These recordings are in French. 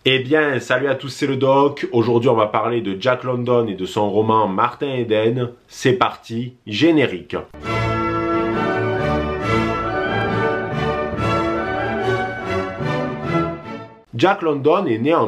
Eh bien, salut à tous, c'est le Doc. Aujourd'hui, on va parler de Jack London et de son roman Martin Eden. C'est parti, générique. Jack London est né en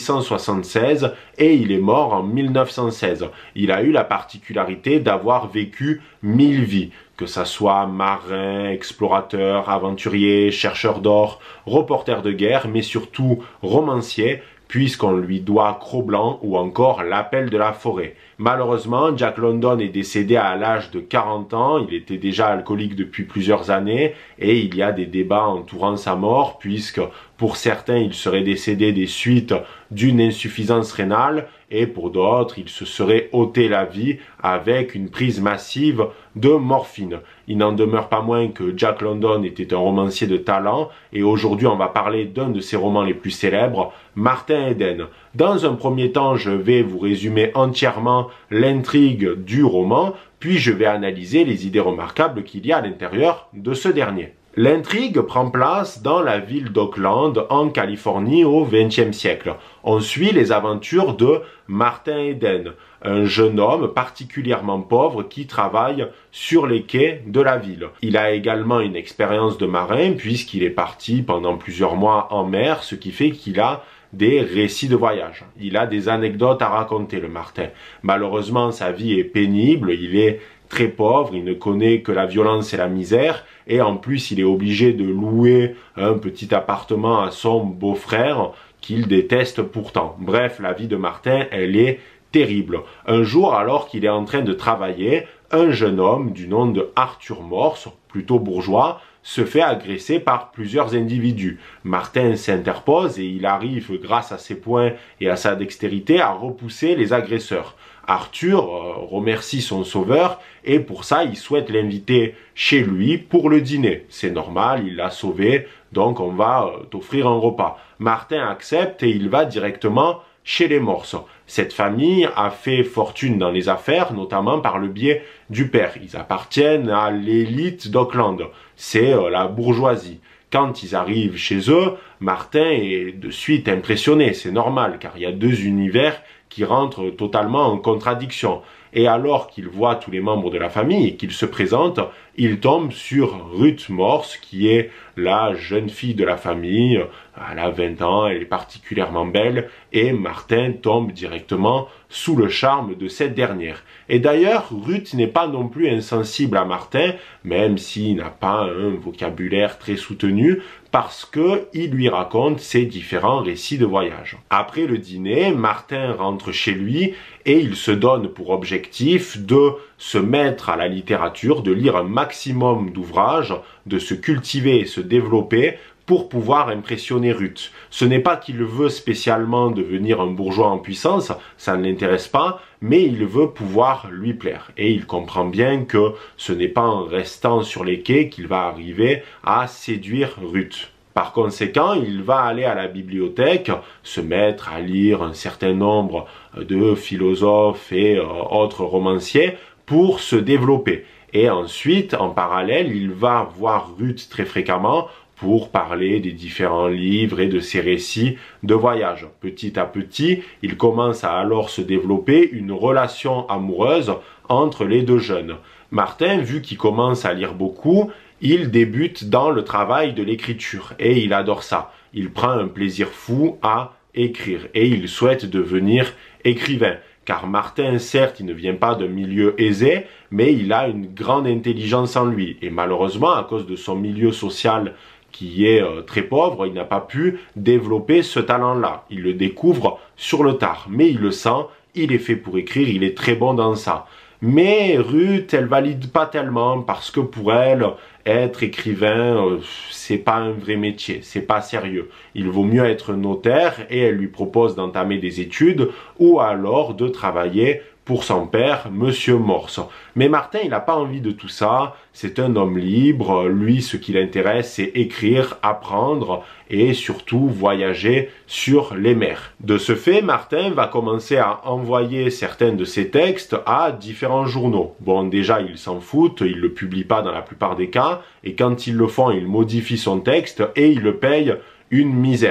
1876 et il est mort en 1916. Il a eu la particularité d'avoir vécu 1000 vies, que ça soit marin, explorateur, aventurier, chercheur d'or, reporter de guerre, mais surtout romancier, puisqu'on lui doit Cro-Blanc ou encore L'Appel de la forêt. Malheureusement, Jack London est décédé à l'âge de 40 ans, il était déjà alcoolique depuis plusieurs années et il y a des débats entourant sa mort puisque pour certains il serait décédé des suites d'une insuffisance rénale et pour d'autres il se serait ôté la vie avec une prise massive de morphine. Il n'en demeure pas moins que Jack London était un romancier de talent et aujourd'hui on va parler d'un de ses romans les plus célèbres, Martin Eden. Dans un premier temps, je vais vous résumer entièrement l'intrigue du roman, puis je vais analyser les idées remarquables qu'il y a à l'intérieur de ce dernier. L'intrigue prend place dans la ville d'Oakland, en Californie, au XXe siècle. On suit les aventures de Martin Eden, un jeune homme particulièrement pauvre qui travaille sur les quais de la ville. Il a également une expérience de marin puisqu'il est parti pendant plusieurs mois en mer, ce qui fait qu'il a des récits de voyage. Il a des anecdotes à raconter, le Martin. Malheureusement, sa vie est pénible, il est très pauvre, il ne connaît que la violence et la misère, et en plus il est obligé de louer un petit appartement à son beau-frère qu'il déteste pourtant. Bref, la vie de Martin, elle est terrible. Un jour, alors qu'il est en train de travailler, un jeune homme du nom de Arthur Morse, plutôt bourgeois, se fait agresser par plusieurs individus. Martin s'interpose et il arrive, grâce à ses poings et à sa dextérité, à repousser les agresseurs. Arthur remercie son sauveur et pour ça, il souhaite l'inviter chez lui pour le dîner. C'est normal, il l'a sauvé, donc on va t'offrir un repas. Martin accepte et il va directement chez les Morse. Cette famille a fait fortune dans les affaires, notamment par le biais du père. Ils appartiennent à l'élite d'Oakland. C'est la bourgeoisie. Quand ils arrivent chez eux, Martin est de suite impressionné. C'est normal, car il y a deux univers qui rentrent totalement en contradiction. Et alors qu'il voit tous les membres de la famille et qu'il se présente, il tombe sur Ruth Morse, qui est la jeune fille de la famille. Elle a 20 ans, elle est particulièrement belle, et Martin tombe directement sous le charme de cette dernière. Et d'ailleurs, Ruth n'est pas non plus insensible à Martin, même s'il n'a pas un vocabulaire très soutenu, parce qu'il lui raconte ses différents récits de voyage. Après le dîner, Martin rentre chez lui et il se donne pour objectif de se mettre à la littérature, de lire un maximum d'ouvrages, de se cultiver et se développer pour pouvoir impressionner Ruth. Ce n'est pas qu'il veut spécialement devenir un bourgeois en puissance, ça ne l'intéresse pas, mais il veut pouvoir lui plaire. Et il comprend bien que ce n'est pas en restant sur les quais qu'il va arriver à séduire Ruth. Par conséquent, il va aller à la bibliothèque, se mettre à lire un certain nombre de philosophes et autres romanciers pour se développer. Et ensuite, en parallèle, il va voir Ruth très fréquemment pour parler des différents livres et de ses récits de voyage. Petit à petit, il commence à alors se développer une relation amoureuse entre les deux jeunes. Martin, vu qu'il commence à lire beaucoup, il débute dans le travail de l'écriture et il adore ça. Il prend un plaisir fou à écrire et il souhaite devenir écrivain. Car Martin, certes, il ne vient pas d'un milieu aisé, mais il a une grande intelligence en lui. Et malheureusement, à cause de son milieu social qui est très pauvre, il n'a pas pu développer ce talent-là. Il le découvre sur le tard, mais il le sent, il est fait pour écrire, il est très bon dans ça. Mais Ruth, elle valide pas tellement parce que pour elle, être écrivain, c'est pas un vrai métier, c'est pas sérieux. Il vaut mieux être notaire et elle lui propose d'entamer des études ou alors de travailler pour son père, Monsieur Morse. Mais Martin, il n'a pas envie de tout ça, c'est un homme libre, lui ce qui l'intéresse c'est écrire, apprendre et surtout voyager sur les mers. De ce fait, Martin va commencer à envoyer certains de ses textes à différents journaux. Bon, déjà, ils s'en foutent, ils le publient pas dans la plupart des cas, et quand ils le font, ils modifient son texte et ils le payent une misère.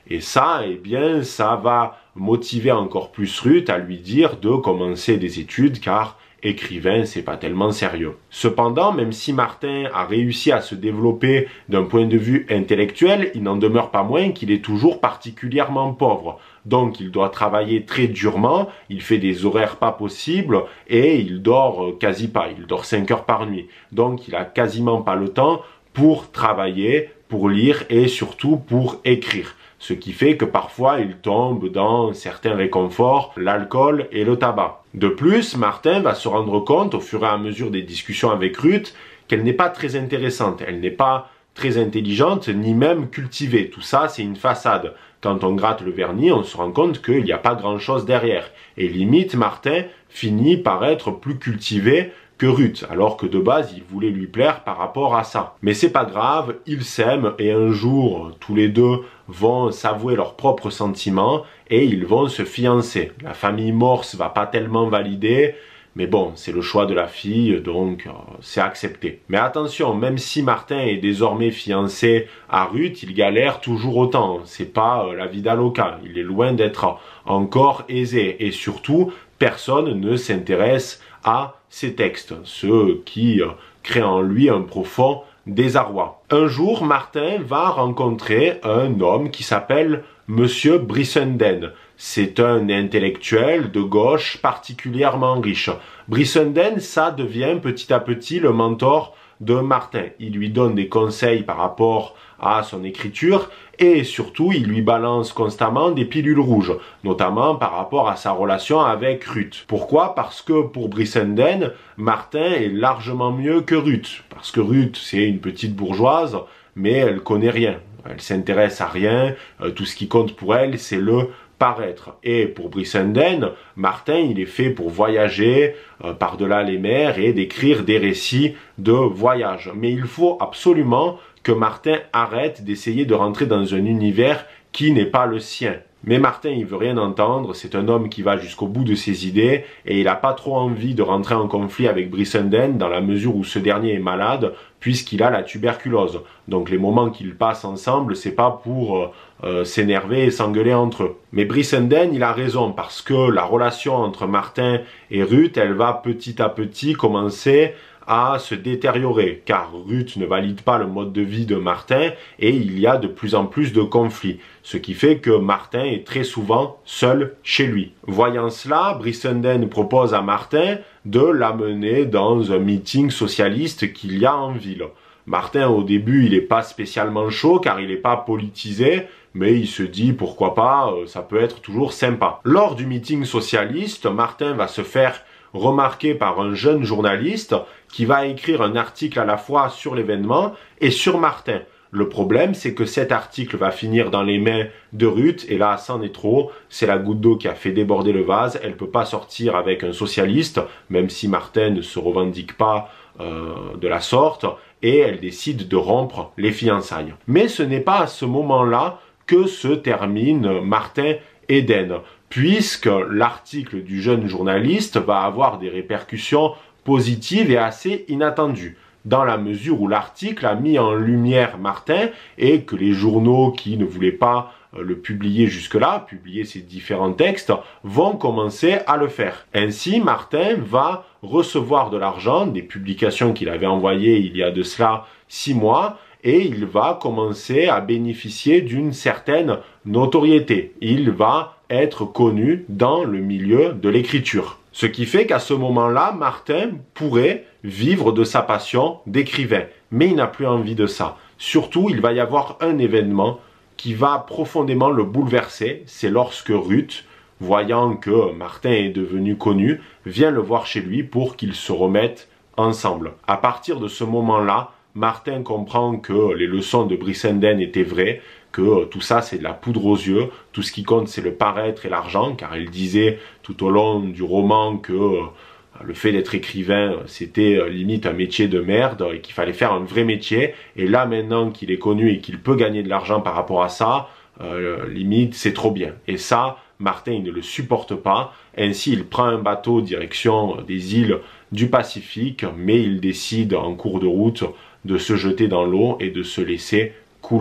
Et ça, eh bien, ça va motiver encore plus Ruth à lui dire de commencer des études car écrivain, c'est pas tellement sérieux. Cependant, même si Martin a réussi à se développer d'un point de vue intellectuel, il n'en demeure pas moins qu'il est toujours particulièrement pauvre. Donc il doit travailler très durement, il fait des horaires pas possibles et il dort quasi pas, il dort 5 heures par nuit. Donc il a quasiment pas le temps pour travailler, pour lire et surtout pour écrire. Ce qui fait que parfois il tombe dans certains réconforts, l'alcool et le tabac. De plus, Martin va se rendre compte au fur et à mesure des discussions avec Ruth qu'elle n'est pas très intéressante, elle n'est pas très intelligente ni même cultivée. Tout ça, c'est une façade. Quand on gratte le vernis, on se rend compte qu'il n'y a pas grand-chose derrière. Et limite, Martin finit par être plus cultivé que Ruth, alors que de base, il voulait lui plaire par rapport à ça. Mais c'est pas grave, ils s'aiment et un jour, tous les deux vont s'avouer leurs propres sentiments et ils vont se fiancer. La famille Morse va pas tellement valider, mais bon, c'est le choix de la fille, donc c'est accepté. Mais attention, même si Martin est désormais fiancé à Ruth, il galère toujours autant. C'est pas la vida loca, il est loin d'être encore aisé. Et surtout, personne ne s'intéresse à ses textes, ce qui crée en lui un profond désarroi. Un jour, Martin va rencontrer un homme qui s'appelle Monsieur Brissenden. C'est un intellectuel de gauche particulièrement riche. Brissenden, ça devient petit à petit le mentor de Martin. Il lui donne des conseils par rapport à son écriture et surtout il lui balance constamment des pilules rouges, notamment par rapport à sa relation avec Ruth. Pourquoi? Parce que pour Brissenden, Martin est largement mieux que Ruth. Parce que Ruth, c'est une petite bourgeoise, mais elle connaît rien. Elle s'intéresse à rien, tout ce qui compte pour elle, c'est le paraître. Et pour Brissenden, Martin, il est fait pour voyager par-delà les mers et d'écrire des récits de voyage. Mais il faut absolument que Martin arrête d'essayer de rentrer dans un univers qui n'est pas le sien. Mais Martin, il veut rien entendre, c'est un homme qui va jusqu'au bout de ses idées et il n'a pas trop envie de rentrer en conflit avec Brissenden dans la mesure où ce dernier est malade puisqu'il a la tuberculose. Donc les moments qu'ils passent ensemble, c'est pas pour s'énerver et s'engueuler entre eux. Mais Brissenden, il a raison parce que la relation entre Martin et Ruth, elle va petit à petit commencer à se détériorer, car Ruth ne valide pas le mode de vie de Martin et il y a de plus en plus de conflits, ce qui fait que Martin est très souvent seul chez lui. Voyant cela, Brissenden propose à Martin de l'amener dans un meeting socialiste qu'il y a en ville. Martin, au début, il n'est pas spécialement chaud car il n'est pas politisé, mais il se dit pourquoi pas, ça peut être toujours sympa. Lors du meeting socialiste, Martin va se faire remarqué par un jeune journaliste qui va écrire un article à la fois sur l'événement et sur Martin. Le problème, c'est que cet article va finir dans les mains de Ruth, et là, c'en est trop. C'est la goutte d'eau qui a fait déborder le vase. Elle ne peut pas sortir avec un socialiste, même si Martin ne se revendique pas de la sorte, et elle décide de rompre les fiançailles. Mais ce n'est pas à ce moment-là que se termine Martin Eden, puisque l'article du jeune journaliste va avoir des répercussions positives et assez inattendues, dans la mesure où l'article a mis en lumière Martin et que les journaux qui ne voulaient pas le publier jusque-là, publier ces différents textes, vont commencer à le faire. Ainsi, Martin va recevoir de l'argent, des publications qu'il avait envoyées il y a de cela 6 mois, et il va commencer à bénéficier d'une certaine notoriété. Il va être connu dans le milieu de l'écriture. Ce qui fait qu'à ce moment-là, Martin pourrait vivre de sa passion d'écrivain. Mais il n'a plus envie de ça. Surtout, il va y avoir un événement qui va profondément le bouleverser. C'est lorsque Ruth, voyant que Martin est devenu connu, vient le voir chez lui pour qu'ils se remettent ensemble. À partir de ce moment-là, Martin comprend que les leçons de Brissenden étaient vraies, que tout ça c'est de la poudre aux yeux, tout ce qui compte c'est le paraître et l'argent, car il disait tout au long du roman que le fait d'être écrivain c'était limite un métier de merde et qu'il fallait faire un vrai métier, et là maintenant qu'il est connu et qu'il peut gagner de l'argent par rapport à ça, limite c'est trop bien. Et ça, Martin il ne le supporte pas, ainsi il prend un bateau direction des îles du Pacifique, mais il décide en cours de route de se jeter dans l'eau et de se laisser couler.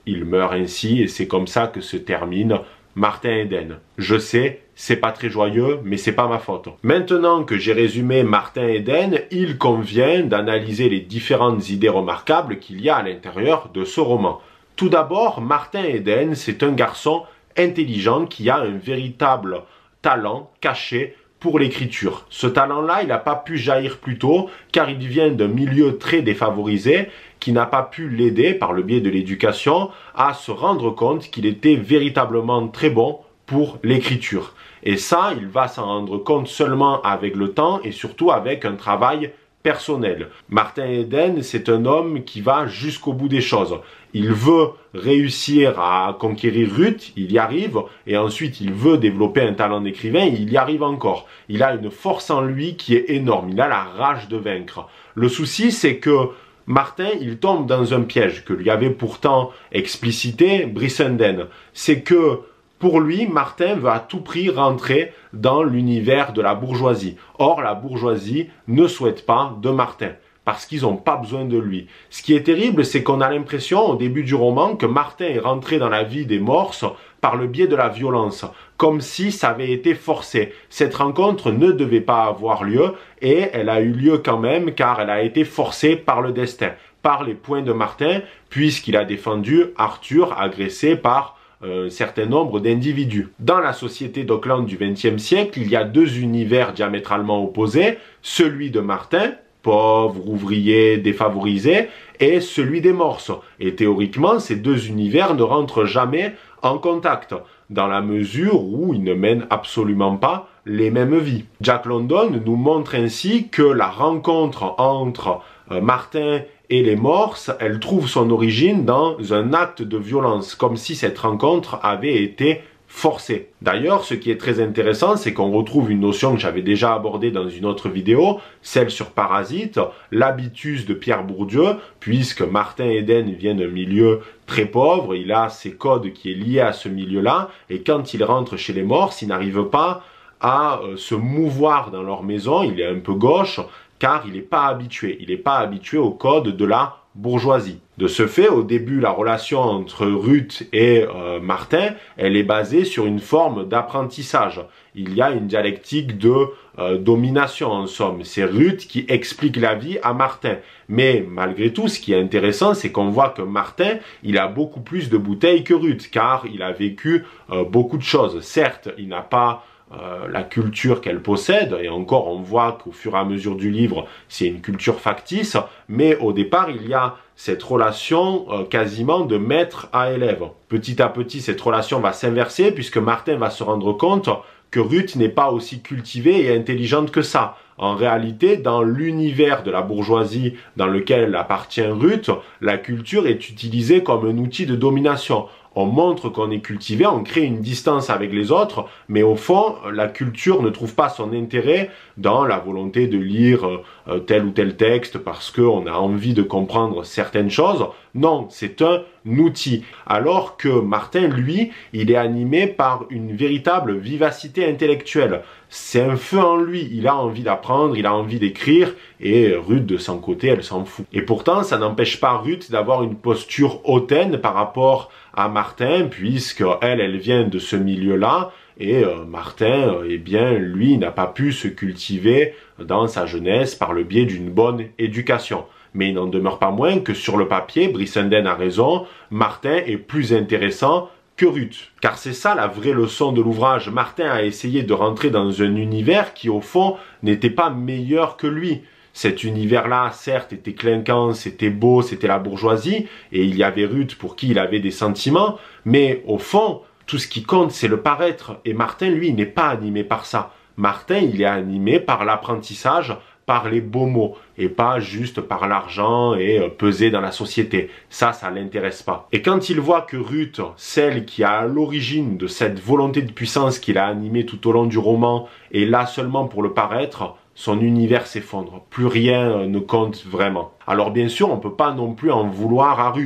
Il meurt ainsi et c'est comme ça que se termine Martin Eden. Je sais, c'est pas très joyeux, mais c'est pas ma faute. Maintenant que j'ai résumé Martin Eden, il convient d'analyser les différentes idées remarquables qu'il y a à l'intérieur de ce roman. Tout d'abord, Martin Eden, c'est un garçon intelligent qui a un véritable talent caché pour l'écriture. Ce talent-là, il n'a pas pu jaillir plus tôt, car il vient d'un milieu très défavorisé, qui n'a pas pu l'aider, par le biais de l'éducation, à se rendre compte qu'il était véritablement très bon pour l'écriture. Et ça, il va s'en rendre compte seulement avec le temps et surtout avec un travail personnel. Martin Eden, c'est un homme qui va jusqu'au bout des choses. Il veut réussir à conquérir Ruth, il y arrive, et ensuite il veut développer un talent d'écrivain, il y arrive encore. Il a une force en lui qui est énorme, il a la rage de vaincre. Le souci, c'est que Martin, il tombe dans un piège que lui avait pourtant explicité Brissenden. C'est que pour lui, Martin veut à tout prix rentrer dans l'univers de la bourgeoisie. Or, la bourgeoisie ne souhaite pas de Martin, parce qu'ils n'ont pas besoin de lui. Ce qui est terrible, c'est qu'on a l'impression, au début du roman, que Martin est rentré dans la vie des morses par le biais de la violence, comme si ça avait été forcé. Cette rencontre ne devait pas avoir lieu, et elle a eu lieu quand même, car elle a été forcée par le destin, par les poings de Martin, puisqu'il a défendu Arthur, agressé par un certain nombre d'individus. Dans la société d'Auckland du XXe siècle, il y a deux univers diamétralement opposés, celui de Martin, pauvre, ouvrier, défavorisé, et celui des morses. Et théoriquement, ces deux univers ne rentrent jamais en contact, dans la mesure où ils ne mènent absolument pas les mêmes vies. Jack London nous montre ainsi que la rencontre entre Martin et les morses, elle trouve son origine dans un acte de violence, comme si cette rencontre avait été forcée. D'ailleurs, ce qui est très intéressant, c'est qu'on retrouve une notion que j'avais déjà abordée dans une autre vidéo, celle sur Parasite, l'habitus de Pierre Bourdieu, puisque Martin Eden vient d'un milieu très pauvre, il a ses codes qui est lié à ce milieu-là, et quand il rentre chez les morses, il n'arrive pas à se mouvoir dans leur maison, il est un peu gauche, car il n'est pas habitué. Il n'est pas habitué au code de la bourgeoisie. De ce fait, au début, la relation entre Ruth et Martin, elle est basée sur une forme d'apprentissage. Il y a une dialectique de domination en somme. C'est Ruth qui explique la vie à Martin. Mais malgré tout, ce qui est intéressant, c'est qu'on voit que Martin, il a beaucoup plus de bouteilles que Ruth, car il a vécu beaucoup de choses. Certes, il n'a pas la culture qu'elle possède, et encore on voit qu'au fur et à mesure du livre c'est une culture factice, mais au départ il y a cette relation quasiment de maître à élève. Petit à petit cette relation va s'inverser puisque Martin va se rendre compte que Ruth n'est pas aussi cultivée et intelligente que ça. En réalité, dans l'univers de la bourgeoisie dans lequel appartient Ruth, la culture est utilisée comme un outil de domination. On montre qu'on est cultivé, on crée une distance avec les autres, mais au fond, la culture ne trouve pas son intérêt dans la volonté de lire tel ou tel texte parce qu'on a envie de comprendre certaines choses. Non, c'est un outil. Alors que Martin, lui, il est animé par une véritable vivacité intellectuelle. C'est un feu en lui, il a envie d'apprendre, il a envie d'écrire, et Ruth, de son côté, elle s'en fout. Et pourtant, ça n'empêche pas Ruth d'avoir une posture hautaine par rapport à Martin, puisque elle vient de ce milieu-là, et Martin, eh bien, lui, n'a pas pu se cultiver dans sa jeunesse par le biais d'une bonne éducation. Mais il n'en demeure pas moins que sur le papier, Brissenden a raison, Martin est plus intéressant que Ruth. Car c'est ça la vraie leçon de l'ouvrage. Martin a essayé de rentrer dans un univers qui, au fond, n'était pas meilleur que lui. Cet univers-là, certes, était clinquant, c'était beau, c'était la bourgeoisie, et il y avait Ruth pour qui il avait des sentiments, mais au fond, tout ce qui compte, c'est le paraître. Et Martin, lui, n'est pas animé par ça. Martin, il est animé par l'apprentissage, par les beaux mots, et pas juste par l'argent et peser dans la société. Ça l'intéresse pas. Et quand il voit que Ruth, celle qui a à l'origine de cette volonté de puissance qu'il a animée tout au long du roman, est là seulement pour le paraître, son univers s'effondre. Plus rien ne compte vraiment. Alors bien sûr, on ne peut pas non plus en vouloir à Ruth.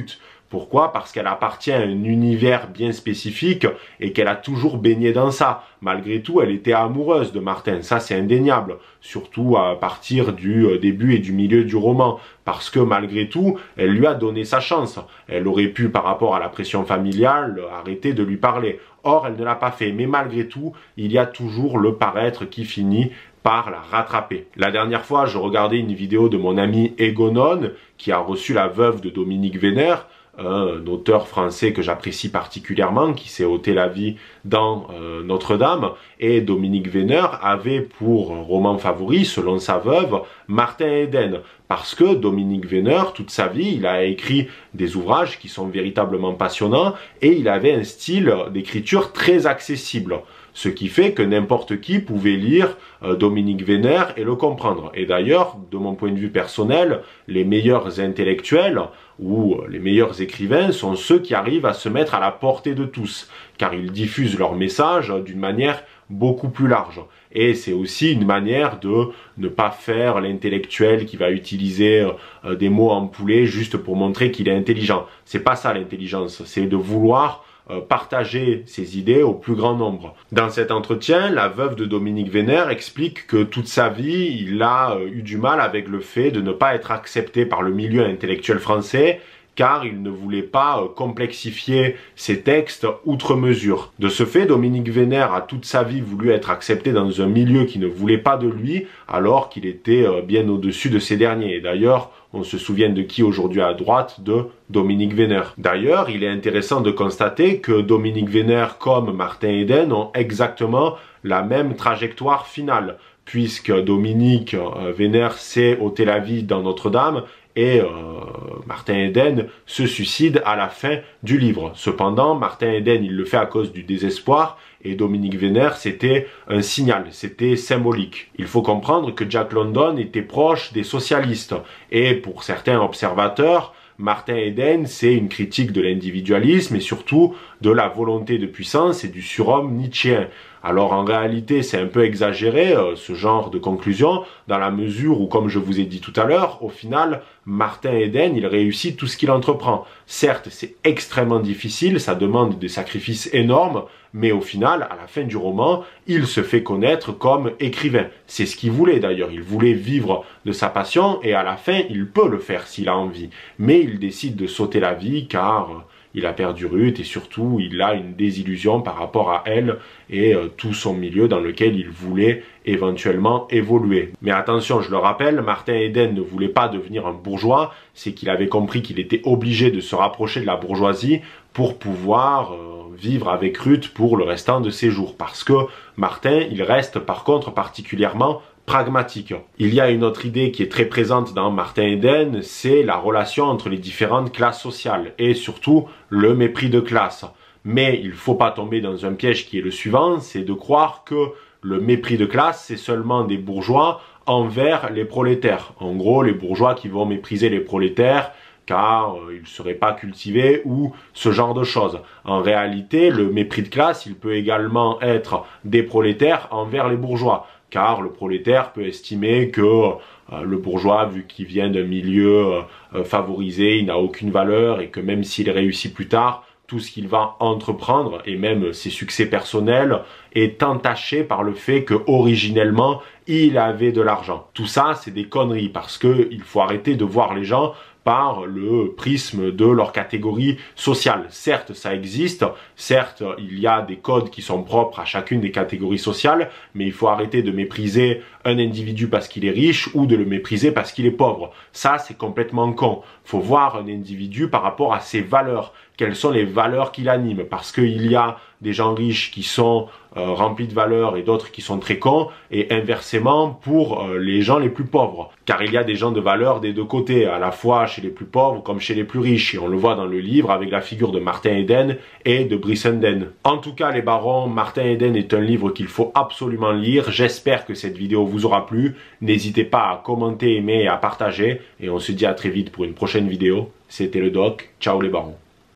Pourquoi? Parce qu'elle appartient à un univers bien spécifique et qu'elle a toujours baigné dans ça. Malgré tout, elle était amoureuse de Martin, ça c'est indéniable, surtout à partir du début et du milieu du roman, parce que malgré tout, elle lui a donné sa chance. Elle aurait pu, par rapport à la pression familiale, arrêter de lui parler. Or, elle ne l'a pas fait, mais malgré tout, il y a toujours le paraître qui finit par la rattraper. La dernière fois, je regardais une vidéo de mon ami Egonon, qui a reçu la veuve de Dominique Vénère, un auteur français que j'apprécie particulièrement, qui s'est ôté la vie dans Notre-Dame, et Dominique Vénère avait pour roman favori, selon sa veuve, Martin Eden, parce que Dominique Vénère, toute sa vie, il a écrit des ouvrages qui sont véritablement passionnants, et il avait un style d'écriture très accessible. Ce qui fait que n'importe qui pouvait lire Dominique Vénère et le comprendre. Et d'ailleurs, de mon point de vue personnel, les meilleurs intellectuels ou les meilleurs écrivains sont ceux qui arrivent à se mettre à la portée de tous, car ils diffusent leur message d'une manière beaucoup plus large. Et c'est aussi une manière de ne pas faire l'intellectuel qui va utiliser des mots empoulés juste pour montrer qu'il est intelligent. C'est pas ça l'intelligence, c'est de vouloir partager ses idées au plus grand nombre. Dans cet entretien, la veuve de Dominique Vénère explique que toute sa vie, il a eu du mal avec le fait de ne pas être accepté par le milieu intellectuel français, car il ne voulait pas complexifier ses textes outre mesure. De ce fait, Dominique Vénère a toute sa vie voulu être accepté dans un milieu qui ne voulait pas de lui, alors qu'il était bien au-dessus de ces derniers. Et d'ailleurs, on se souvient de qui aujourd'hui à droite? De Dominique Vénère. D'ailleurs, il est intéressant de constater que Dominique Vénère comme Martin Eden ont exactement la même trajectoire finale, puisque Dominique Vénère s'est ôté la vie dans Notre-Dame et Martin Eden se suicide à la fin du livre. Cependant, Martin Eden, il le fait à cause du désespoir, et Dominique Vénère, c'était un signal, c'était symbolique. Il faut comprendre que Jack London était proche des socialistes, et pour certains observateurs, Martin Eden, c'est une critique de l'individualisme et surtout de la volonté de puissance et du surhomme nietzschéen. Alors en réalité, c'est un peu exagéré ce genre de conclusion, dans la mesure où, comme je vous ai dit tout à l'heure, au final, Martin Eden, il réussit tout ce qu'il entreprend. Certes, c'est extrêmement difficile, ça demande des sacrifices énormes, mais au final, à la fin du roman, il se fait connaître comme écrivain. C'est ce qu'il voulait d'ailleurs, il voulait vivre de sa passion et à la fin, il peut le faire s'il a envie. Mais il décide de sauter la vie car il a perdu Ruth et surtout il a une désillusion par rapport à elle et tout son milieu dans lequel il voulait éventuellement évoluer. Mais attention, je le rappelle, Martin Eden ne voulait pas devenir un bourgeois, c'est qu'il avait compris qu'il était obligé de se rapprocher de la bourgeoisie pour pouvoir vivre avec Ruth pour le restant de ses jours. Parce que Martin, il reste par contre particulièrement pragmatique. Il y a une autre idée qui est très présente dans Martin Eden, c'est la relation entre les différentes classes sociales et surtout le mépris de classe. Mais il ne faut pas tomber dans un piège qui est le suivant, c'est de croire que le mépris de classe, c'est seulement des bourgeois envers les prolétaires. En gros, les bourgeois qui vont mépriser les prolétaires car ils ne seraient pas cultivés ou ce genre de choses. En réalité, le mépris de classe, il peut également être des prolétaires envers les bourgeois. Car le prolétaire peut estimer que le bourgeois, vu qu'il vient d'un milieu favorisé, il n'a aucune valeur et que même s'il réussit plus tard, tout ce qu'il va entreprendre et même ses succès personnels est entaché par le fait que originellement il avait de l'argent. Tout ça, c'est des conneries parce que il faut arrêter de voir les gens par le prisme de leur catégorie sociale. Certes, ça existe, certes, il y a des codes qui sont propres à chacune des catégories sociales, mais il faut arrêter de mépriser un individu parce qu'il est riche ou de le mépriser parce qu'il est pauvre. Ça, c'est complètement con. Il faut voir un individu par rapport à ses valeurs. Quelles sont les valeurs qui l'animent? Parce qu'il y a des gens riches qui sont remplis de valeurs et d'autres qui sont très cons, et inversement pour les gens les plus pauvres. Car il y a des gens de valeur des deux côtés, à la fois chez les plus pauvres comme chez les plus riches, et on le voit dans le livre avec la figure de Martin Eden et de Brissenden. En tout cas les barons, Martin Eden est un livre qu'il faut absolument lire. J'espère que cette vidéo vous aura plu. N'hésitez pas à commenter, aimer et à partager, et on se dit à très vite pour une prochaine vidéo. C'était le Doc, ciao les barons.